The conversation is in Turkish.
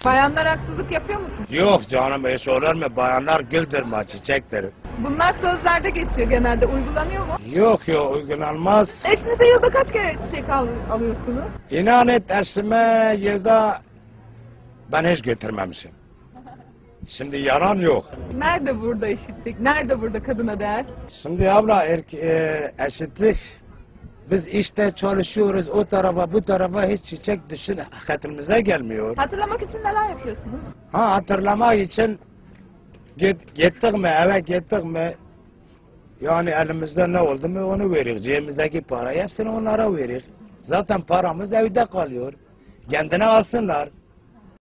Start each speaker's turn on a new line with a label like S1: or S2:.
S1: Bayanlar haksızlık yapıyor musun?
S2: Yok canım, hiç olur mu? Bayanlar güldür mü, çiçektir.
S1: Bunlar sözlerde geçiyor genelde. Uygulanıyor mu?
S2: Yok yok, uygulanmaz.
S1: Eşinize yılda kaç kere çiçek alıyorsunuz?
S2: İnan et, eşime yılda ben hiç götürmemişim. Şimdi yalan yok.
S1: Nerede burada eşitlik? Nerede burada kadına değer?
S2: Şimdi abla eşitlik, biz işte çalışıyoruz, o tarafa bu tarafa hiç çiçek düşün hatırımıza gelmiyor.
S1: Hatırlamak için neler yapıyorsunuz?
S2: Ha, hatırlamak için gittik mi, eve gittik mi, yani elimizde ne oldu mu onu veririk. Cebimizdeki parayı hepsini onlara veririk. Zaten paramız evde kalıyor. Kendine alsınlar.